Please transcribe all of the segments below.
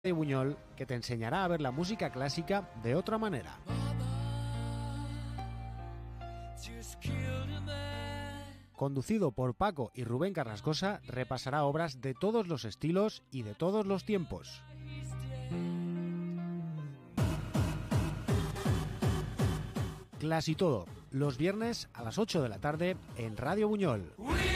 Buñol, que te enseñará a ver la música clásica de otra manera. Conducido por Paco y Rubén Carrascosa, repasará obras de todos los estilos y de todos los tiempos. Casi todo, los viernes a las 8 de la tarde en Radio Buñol.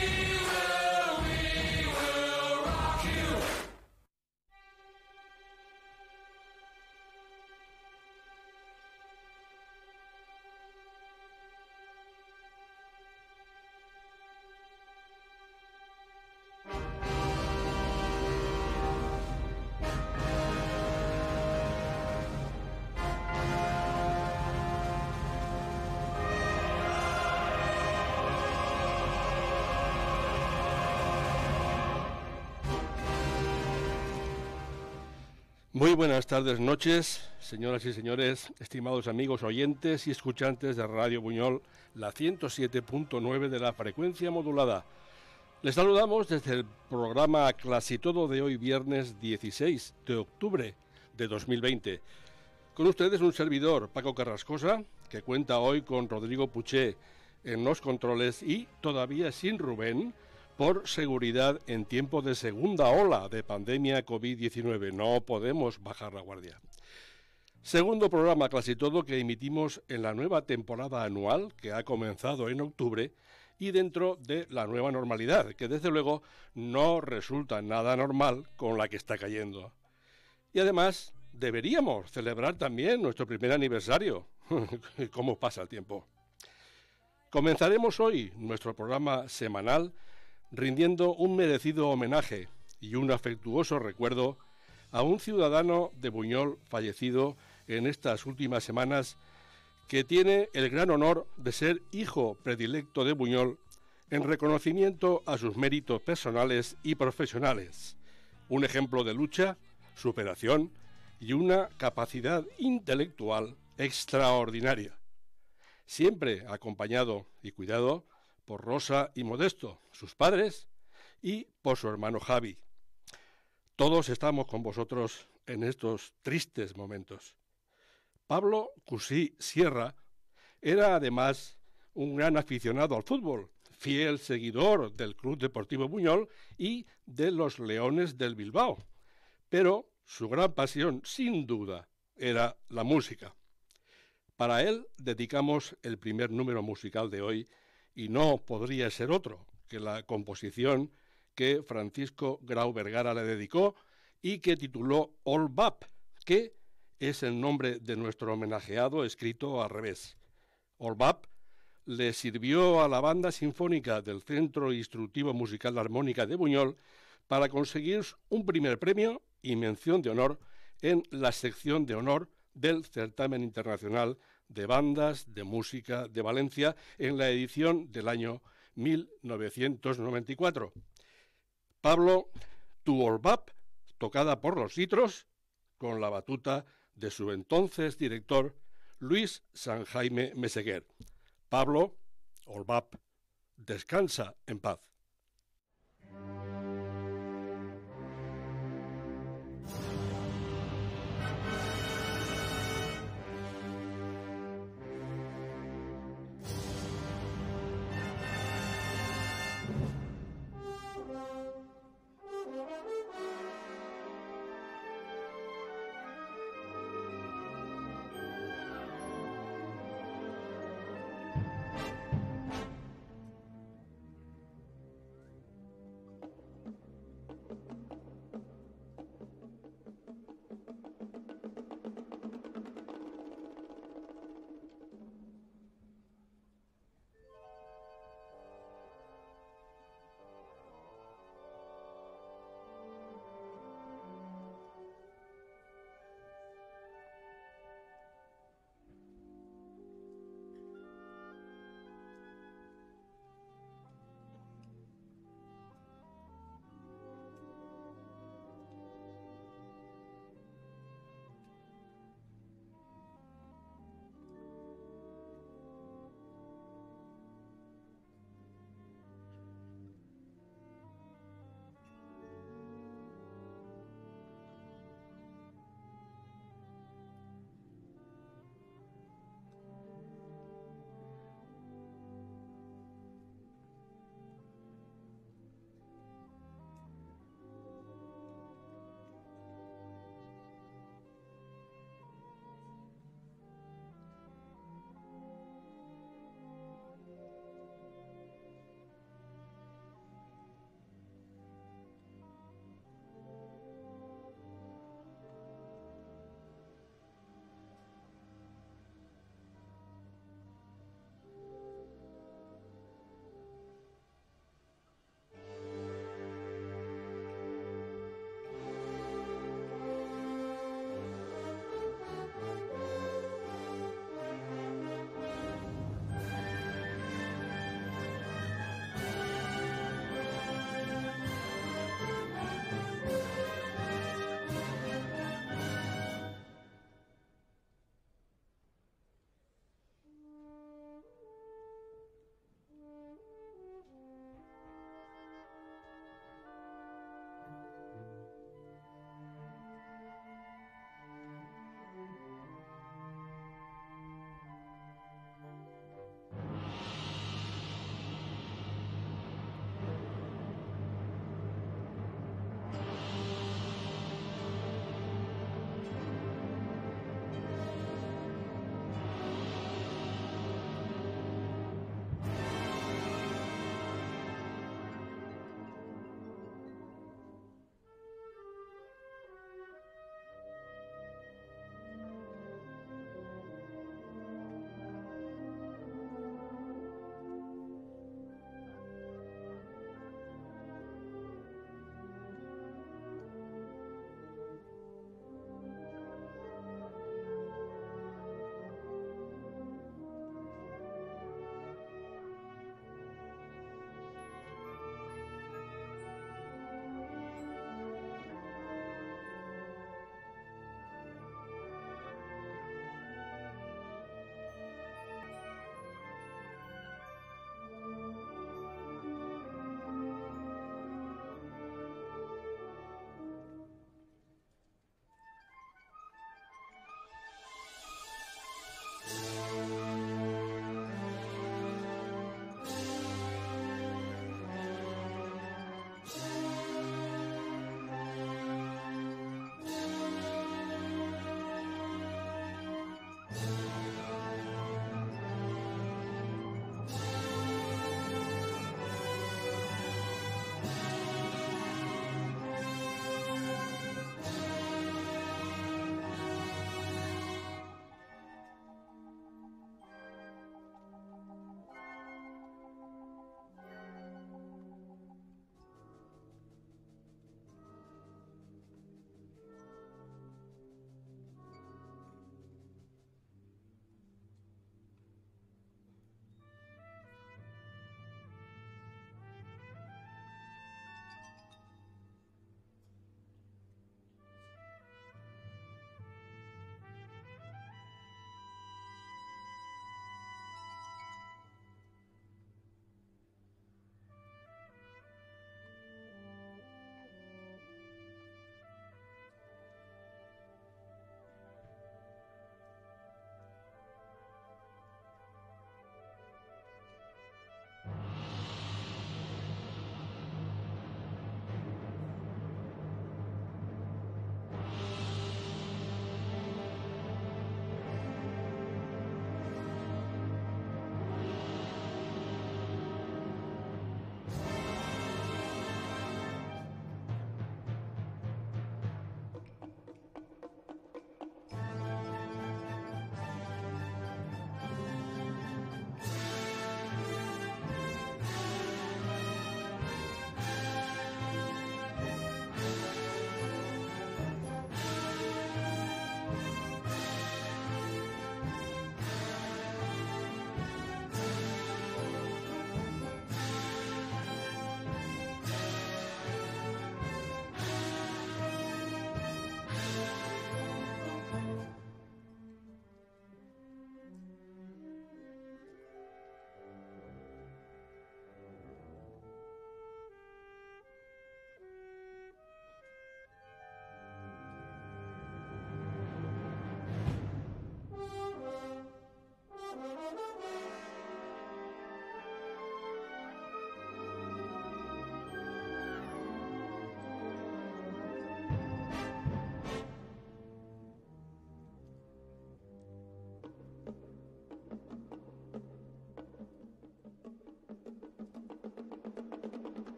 Muy buenas tardes, noches, señoras y señores, estimados amigos oyentes y escuchantes de Radio Buñol, la 107.9 de la frecuencia modulada. Les saludamos desde el programa Casi Todo de hoy, viernes 16 de octubre de 2020. Con ustedes un servidor, Paco Carrascosa, que cuenta hoy con Rodrigo Puché en los controles y todavía sin Rubén, por seguridad en tiempo de segunda ola de pandemia COVID-19. No podemos bajar la guardia. Segundo programa Casi Todo que emitimos en la nueva temporada anual que ha comenzado en octubre y dentro de la nueva normalidad, que desde luego no resulta nada normal con la que está cayendo. Y además deberíamos celebrar también nuestro primer aniversario. ¿Cómo pasa el tiempo? Comenzaremos hoy nuestro programa semanal rindiendo un merecido homenaje y un afectuoso recuerdo a un ciudadano de Buñol fallecido en estas últimas semanas que tiene el gran honor de ser hijo predilecto de Buñol en reconocimiento a sus méritos personales y profesionales, un ejemplo de lucha, superación y una capacidad intelectual extraordinaria, siempre acompañado y cuidado por Rosa y Modesto, sus padres, y por su hermano Javi. Todos estamos con vosotros en estos tristes momentos. Pablo Cusí Sierra era además un gran aficionado al fútbol, fiel seguidor del Club Deportivo Buñol y de los Leones del Bilbao, pero su gran pasión, sin duda, era la música. Para él dedicamos el primer número musical de hoy, y no podría ser otro que la composición que Francisco Grau Vergara le dedicó y que tituló All Bap, que es el nombre de nuestro homenajeado escrito al revés. All Bap le sirvió a la Banda Sinfónica del Centro Instructivo Musical Armónica de Buñol para conseguir un primer premio y mención de honor en la sección de honor del Certamen Internacional de Bandas de Música de Valencia en la edición del año 1994. Pablo tuvo All Bap tocada por los Citros con la batuta de su entonces director Luis San Jaime Meseguer. Pablo, All Bap, descansa en paz.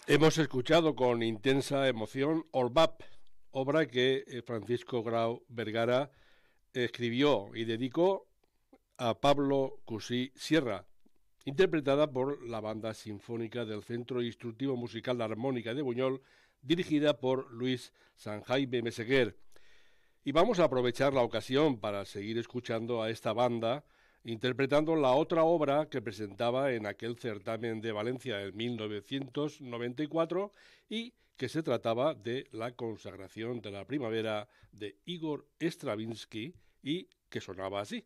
Hemos escuchado con intensa emoción Orbap, obra que Francisco Grau Vergara escribió y dedicó a Pablo Cusí Sierra, interpretada por la Banda Sinfónica del Centro Instructivo Musical Armónica de Buñol, dirigida por Luis Sanjaime Meseguer. Y vamos a aprovechar la ocasión para seguir escuchando a esta banda interpretando la otra obra que presentaba en aquel certamen de Valencia en 1994 y que se trataba de la consagración de la primavera de Igor Stravinsky y que sonaba así.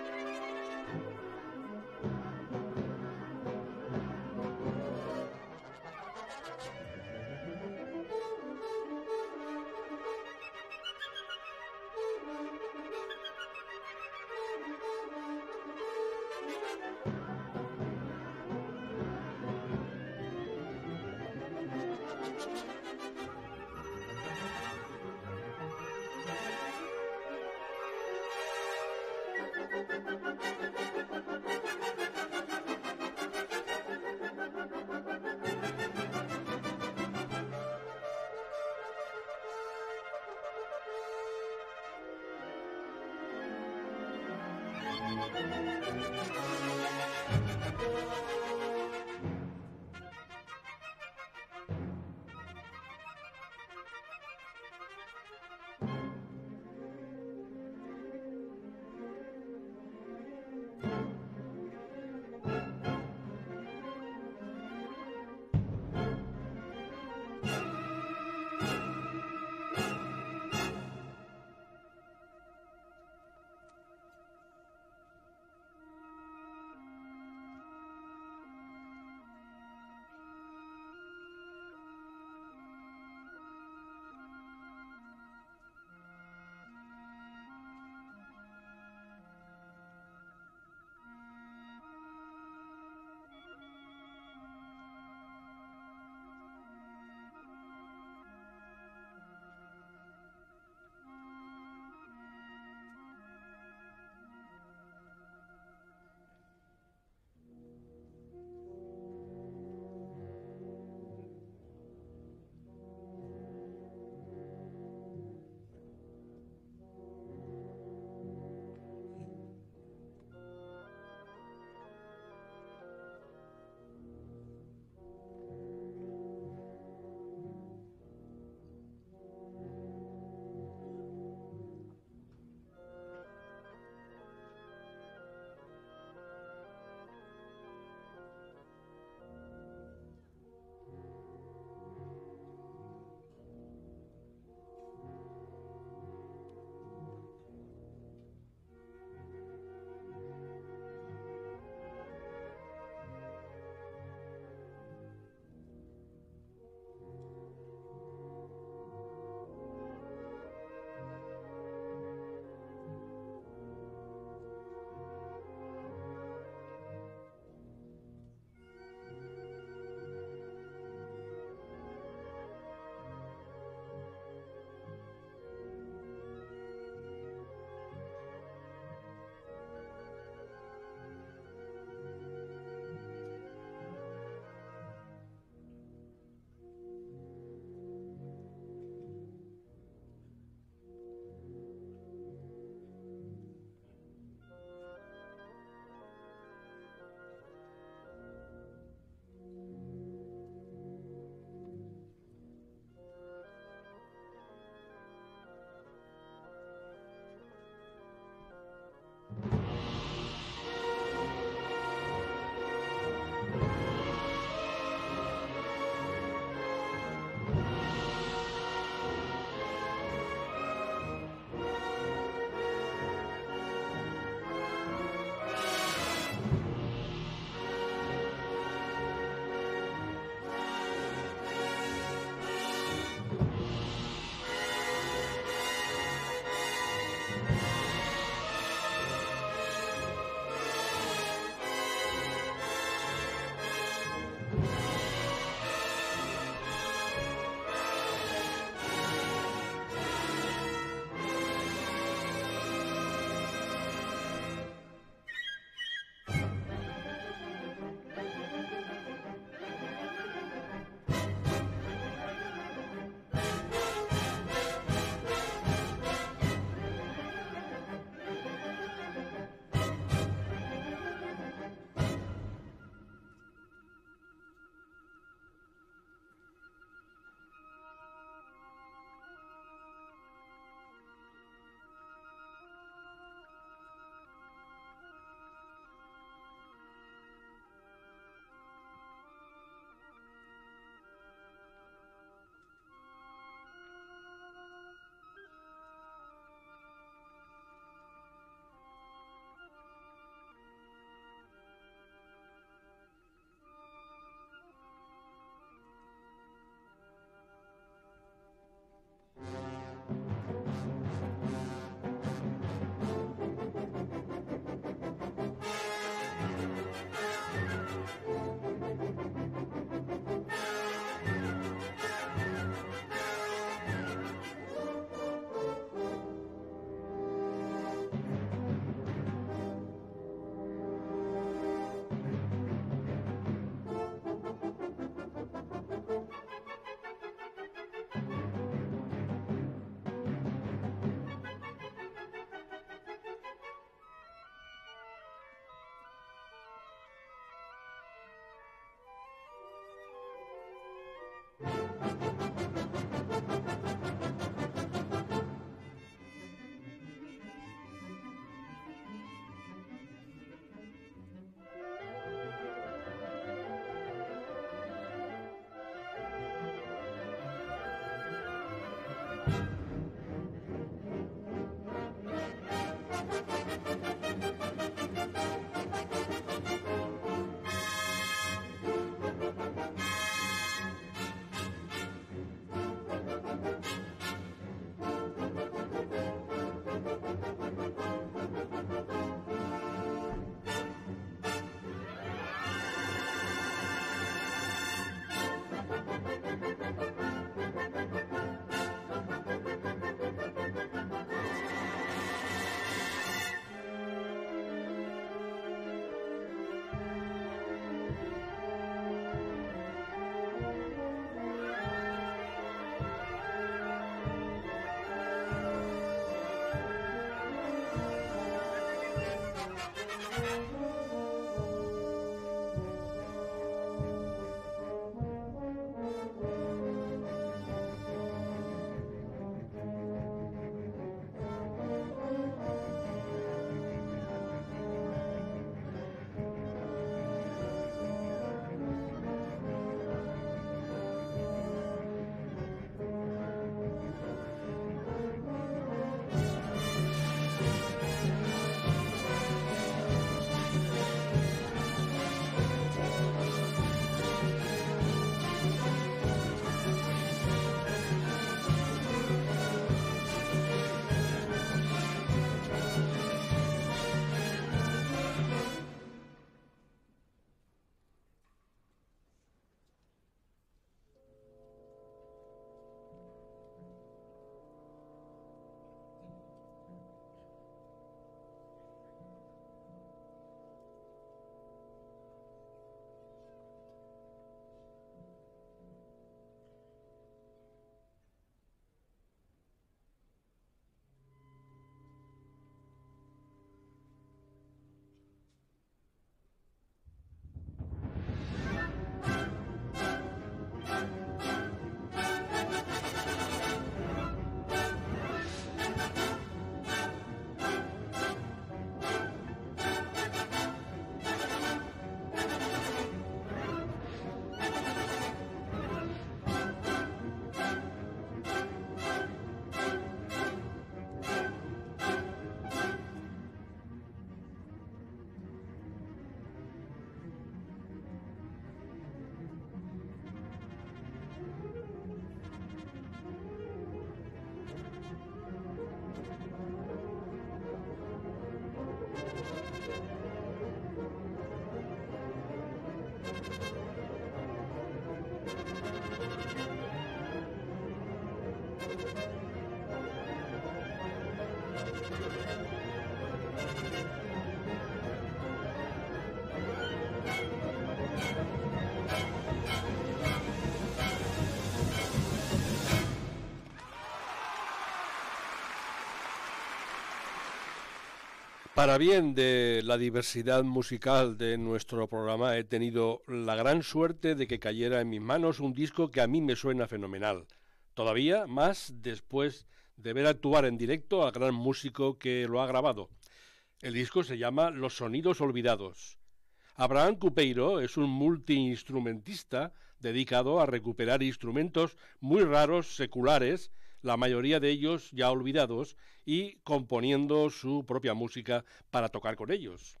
Para bien de la diversidad musical de nuestro programa, he tenido la gran suerte de que cayera en mis manos un disco que a mí me suena fenomenal. Todavía más después de ver actuar en directo al gran músico que lo ha grabado. El disco se llama Los Sonidos Olvidados. Abraham Cupeiro es un multiinstrumentista dedicado a recuperar instrumentos muy raros, seculares, la mayoría de ellos ya olvidados, y componiendo su propia música para tocar con ellos.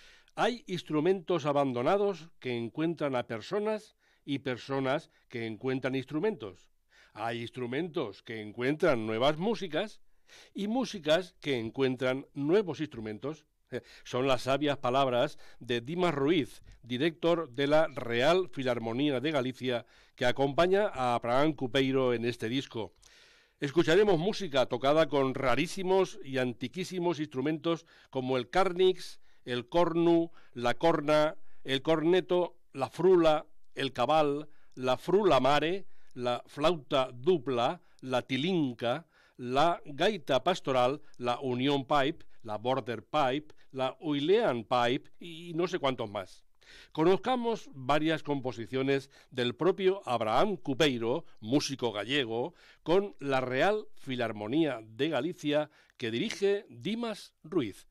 Hay instrumentos abandonados que encuentran a personas y personas que encuentran instrumentos. Hay instrumentos que encuentran nuevas músicas y músicas que encuentran nuevos instrumentos. Son las sabias palabras de Dimas Ruiz, director de la Real Filarmonía de Galicia, que acompaña a Abraham Cupeiro en este disco. Escucharemos música tocada con rarísimos y antiquísimos instrumentos como el carnix, el cornu, la corna, el corneto, la frula, el cabal, la frula mare, la flauta dupla, la tilinca, la gaita pastoral, la union pipe, la border pipe, la uillean pipe y no sé cuántos más. Conozcamos varias composiciones del propio Abraham Cupeiro, músico gallego, con la Real Filarmonía de Galicia que dirige Dimas Ruiz.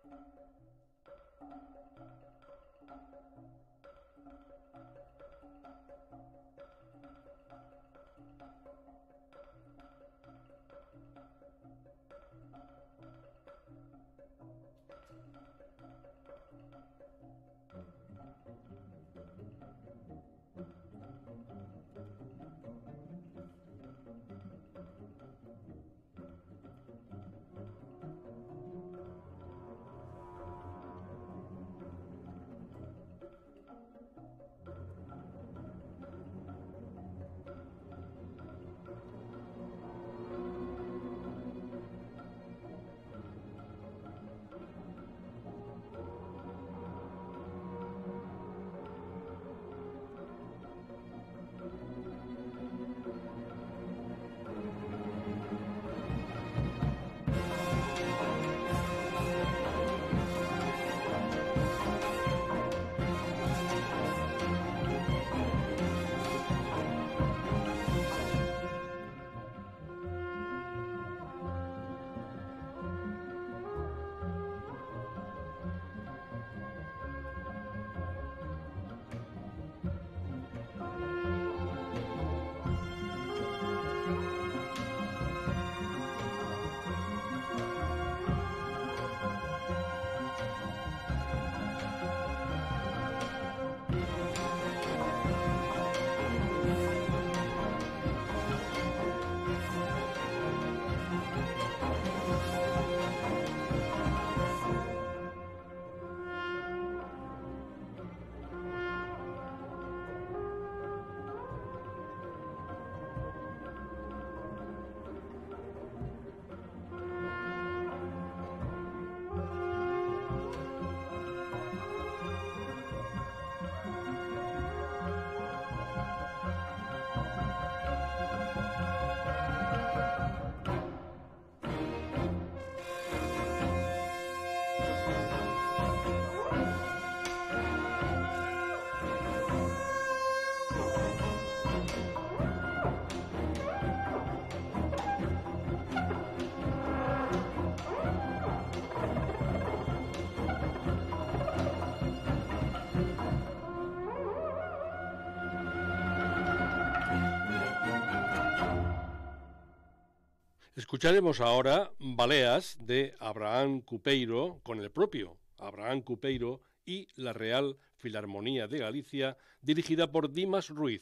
Escucharemos ahora Baleas de Abraham Cupeiro con el propio Abraham Cupeiro y la Real Filarmonía de Galicia, dirigida por Dimas Ruiz.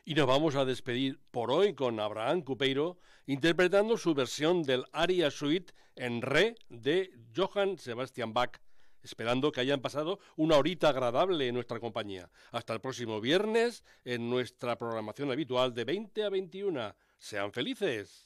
Y nos vamos a despedir por hoy con Abraham Cupeiro interpretando su versión del Aria Suite en Re de Johann Sebastian Bach, esperando que hayan pasado una horita agradable en nuestra compañía. Hasta el próximo viernes en nuestra programación habitual de 20 a 21. ¡Sean felices!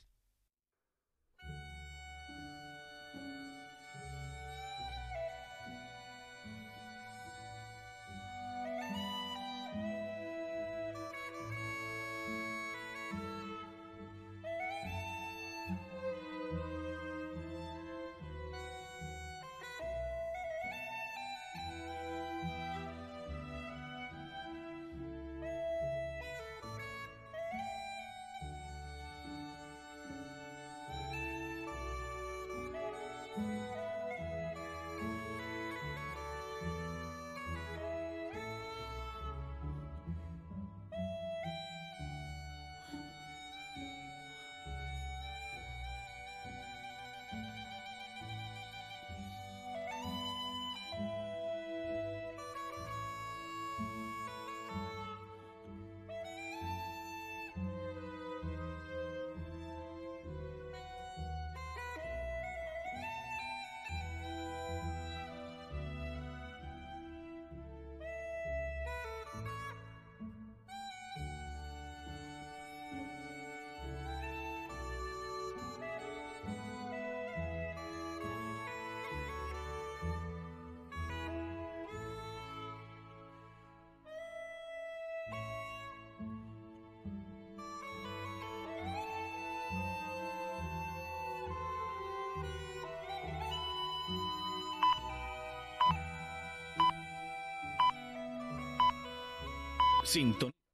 Sintonía.